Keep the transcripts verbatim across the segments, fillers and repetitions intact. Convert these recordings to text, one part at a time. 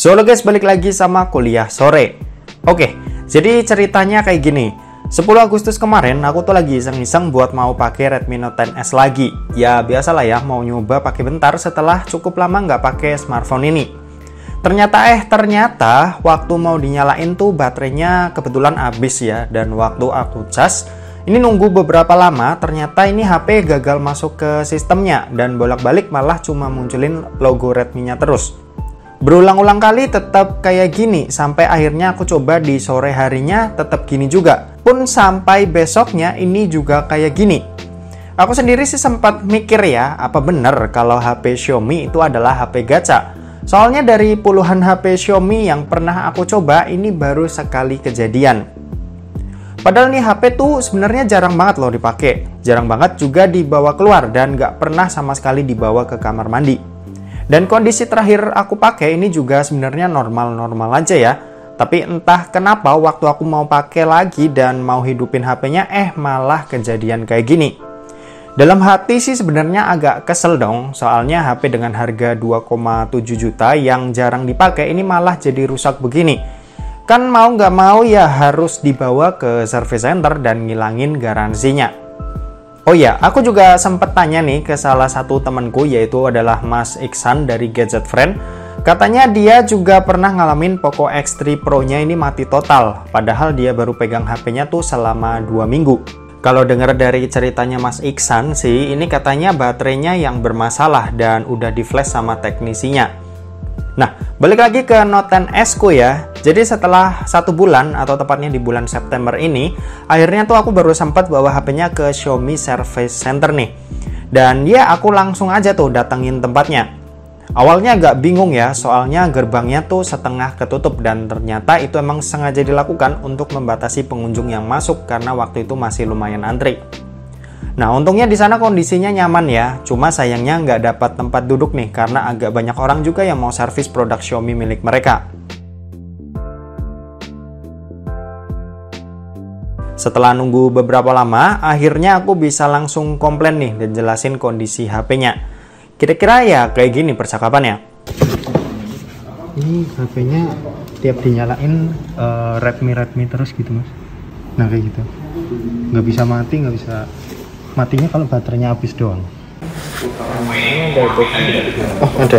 So halo guys, balik lagi sama kuliah sore. Oke, jadi ceritanya kayak gini. sepuluh Agustus kemarin aku tuh lagi iseng-iseng buat mau pakai Redmi Note X S lagi. Ya biasalah ya, mau nyoba pakai bentar setelah cukup lama nggak pakai smartphone ini. Ternyata eh ternyata waktu mau dinyalain tuh baterainya kebetulan habis ya. Dan waktu aku cas, ini nunggu beberapa lama, ternyata ini H P gagal masuk ke sistemnya. Dan bolak-balik malah cuma munculin logo Redmi-nya terus. Berulang-ulang kali tetap kayak gini, sampai akhirnya aku coba di sore harinya tetap gini juga. Pun sampai besoknya ini juga kayak gini. Aku sendiri sih sempat mikir ya, apa bener kalau H P Xiaomi itu adalah H P gacha? Soalnya dari puluhan H P Xiaomi yang pernah aku coba, ini baru sekali kejadian. Padahal nih H P tuh sebenarnya jarang banget loh dipakai. Jarang banget juga dibawa keluar dan nggak pernah sama sekali dibawa ke kamar mandi. Dan kondisi terakhir aku pakai ini juga sebenarnya normal-normal aja ya. Tapi entah kenapa waktu aku mau pakai lagi dan mau hidupin H P-nya eh malah kejadian kayak gini. Dalam hati sih sebenarnya agak kesel dong, soalnya H P dengan harga dua koma tujuh juta yang jarang dipakai ini malah jadi rusak begini. Kan mau nggak mau ya harus dibawa ke service center dan ngilangin garansinya. Oh ya, aku juga sempat tanya nih ke salah satu temanku, yaitu adalah Mas Iksan dari Gadget Friend. Katanya dia juga pernah ngalamin Poco X tiga Pro-nya ini mati total, padahal dia baru pegang H P-nya tuh selama dua minggu. Kalau dengar dari ceritanya Mas Iksan sih, ini katanya baterainya yang bermasalah dan udah di flash sama teknisinya. Nah, balik lagi ke Note X S ku ya. Jadi setelah satu bulan atau tepatnya di bulan September ini, akhirnya tuh aku baru sempat bawa H P-nya ke Xiaomi Service Center nih. Dan ya aku langsung aja tuh datengin tempatnya. Awalnya agak bingung ya, soalnya gerbangnya tuh setengah ketutup dan ternyata itu emang sengaja dilakukan untuk membatasi pengunjung yang masuk karena waktu itu masih lumayan antri. Nah, untungnya di sana kondisinya nyaman ya, cuma sayangnya nggak dapat tempat duduk nih karena agak banyak orang juga yang mau servis produk Xiaomi milik mereka. Setelah nunggu beberapa lama, akhirnya aku bisa langsung komplain nih dan jelasin kondisi H P-nya. Kira-kira ya kayak gini percakapannya. Ini H P-nya tiap dinyalain uh, Redmi-Redmi terus gitu mas. Nah kayak gitu. Nggak bisa mati, nggak bisa... Matinya kalau baterainya habis doang. Oh ada.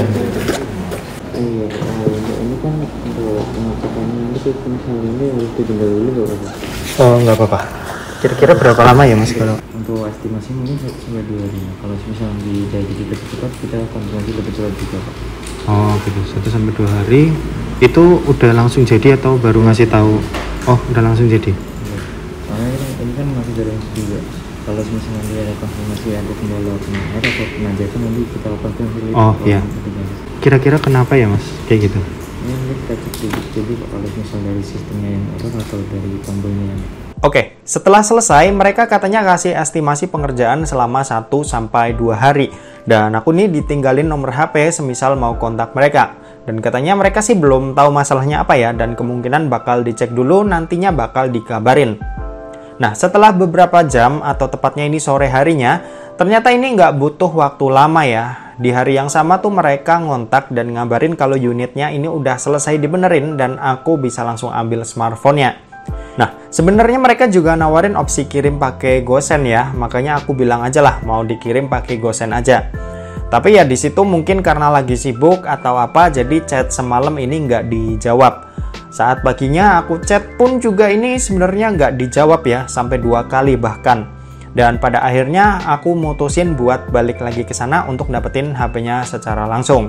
Iya, ini kan untuk pengecekannya nanti misalnya ini harus ditinggal dulu nggak apa-apa? Oh nggak apa-apa. Kira-kira berapa lama ya mas kalau? Untuk estimasi mungkin satu sampai dua hari. Kalau misalnya di jadi lebih cepat kita konfirmasi lebih cepat juga pak. Oh gitu, satu sampai dua hari. Itu udah langsung jadi atau baru ngasih tahu? Oh udah langsung jadi. Ya. Soalnya ini kan masih dari juga. Kalau misalnya nanti ada konfirmasi ada kendala penyebar atau pengajakan nanti kita konfirmasi. Oh iya. Kira-kira kenapa ya mas kayak gitu? Ini nanti kita cek dulu. Jadi kalau misalnya dari sistemnya yang error atau dari tombolnya yang... Oke, setelah selesai mereka katanya kasih estimasi pengerjaan selama satu sampai dua hari. Dan aku nih ditinggalin nomor H P semisal mau kontak mereka. Dan katanya mereka sih belum tahu masalahnya apa ya, dan kemungkinan bakal dicek dulu, nantinya bakal dikabarin. Nah, setelah beberapa jam atau tepatnya ini sore harinya, ternyata ini nggak butuh waktu lama ya. Di hari yang sama tuh mereka ngontak dan ngabarin kalau unitnya ini udah selesai dibenerin dan aku bisa langsung ambil smartphone-nya. Nah, sebenarnya mereka juga nawarin opsi kirim pakai GoSend ya, makanya aku bilang aja lah mau dikirim pakai GoSend aja. Tapi ya di situ mungkin karena lagi sibuk atau apa, jadi chat semalam ini nggak dijawab. Saat paginya aku chat pun juga ini sebenarnya nggak dijawab ya, sampai dua kali bahkan. Dan pada akhirnya aku mutusin buat balik lagi ke sana untuk dapetin H P-nya secara langsung.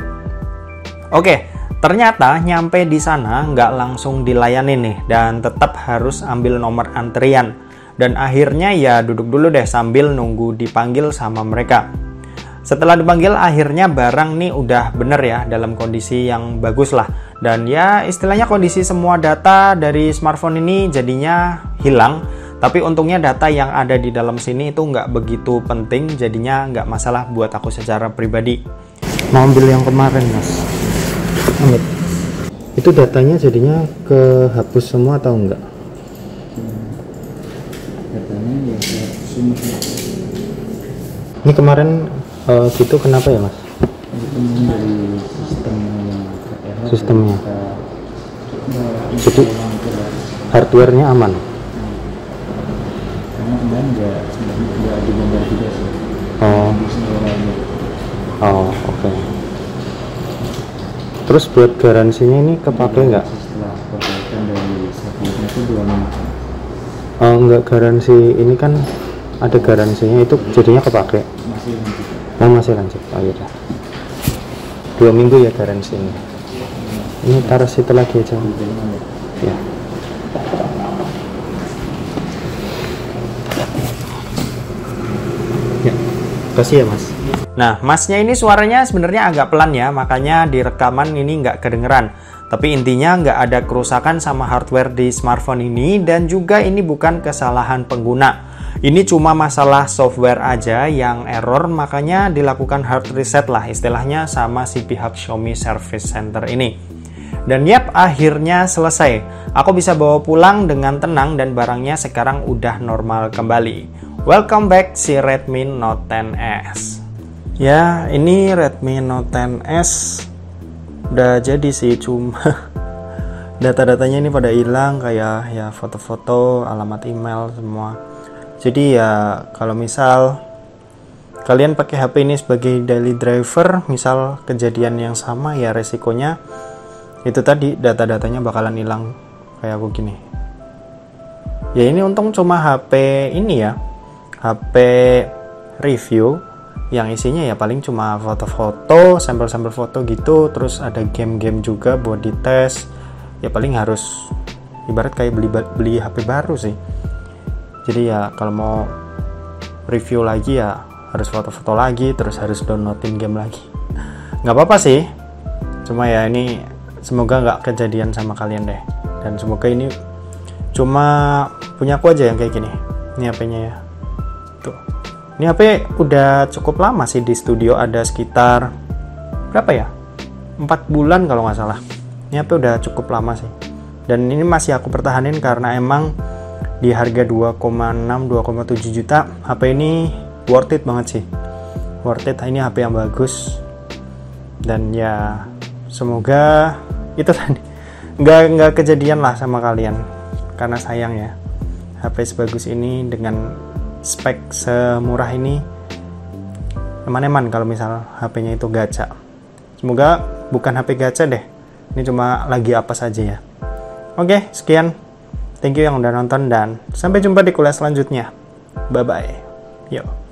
Oke, ternyata nyampe di sana nggak langsung dilayani nih, dan tetap harus ambil nomor antrian. Dan akhirnya ya duduk dulu deh sambil nunggu dipanggil sama mereka. Setelah dipanggil akhirnya barang nih udah bener ya, dalam kondisi yang bagus lah. Dan ya istilahnya kondisi semua data dari smartphone ini jadinya hilang. Tapi untungnya data yang ada di dalam sini itu nggak begitu penting, jadinya nggak masalah buat aku secara pribadi. Mau ambil yang kemarin mas. Amit. Itu datanya jadinya kehapus semua atau enggak? Datanya ya kehapus semua. Ini kemarin uh, gitu kenapa ya mas? Itu dari sistem yang sistemnya. Kita, ya, jadi hardware-nya aman. Karena kemarin nggak nggak dibongkar juga sih. Oh. Oh, oke. Okay. Terus buat garansinya ini kepake nggak? Setelah perbaikan dari satelit itu dua minggu. Oh, nggak garansi ini kan ada garansinya itu jadinya kepake. Masih lanjut. Oh, masih lanjut. Oh iya. Dua minggu ya garansi ini. Ini taruh situ lagi aja. Ya. Ya. Kasih ya mas. Nah, masnya ini suaranya sebenarnya agak pelan ya, makanya di rekaman ini nggak kedengeran. Tapi intinya nggak ada kerusakan sama hardware di smartphone ini, dan juga ini bukan kesalahan pengguna. Ini cuma masalah software aja yang error, makanya dilakukan hard reset lah istilahnya sama si pihak Xiaomi Service Center ini. Dan yap, akhirnya selesai. Aku bisa bawa pulang dengan tenang dan barangnya sekarang udah normal kembali. Welcome back si Redmi Note ten S. Ya, ini Redmi Note ten S udah jadi sih, cuma data-datanya ini pada hilang, kayak ya foto-foto, alamat email semua. Jadi ya kalau misal kalian pakai H P ini sebagai daily driver, misal kejadian yang sama, ya resikonya itu tadi, data-datanya bakalan hilang kayak aku gini. Ya ini untung cuma H P ini ya, H P review yang isinya ya paling cuma foto-foto, sampel-sampel foto gitu, terus ada game-game juga buat dites. Ya paling harus ibarat kayak beli beli H P baru sih. Jadi ya kalau mau review lagi ya harus foto-foto lagi, terus harus downloadin game lagi. Nggak apa-apa sih, cuma ya ini semoga nggak kejadian sama kalian deh. Dan semoga ini cuma punya aku aja yang kayak gini. Ini H P-nya ya. Tuh. Ini H P udah cukup lama sih di studio, ada sekitar berapa ya? empat bulan kalau nggak salah. Ini H P udah cukup lama sih. Dan ini masih aku pertahanin karena emang di harga dua koma enam dua koma tujuh juta H P ini worth it banget sih. Worth it, ini H P yang bagus. Dan ya semoga itu tadi nggak nggak kejadian lah sama kalian, karena sayang ya H P sebagus ini dengan spek semurah ini eman-eman kalau misal H P-nya itu gacha. Semoga bukan H P gacha deh, ini cuma lagi apa saja ya. Oke, sekian, thank you yang udah nonton dan sampai jumpa di kuliah selanjutnya. Bye bye. Yo.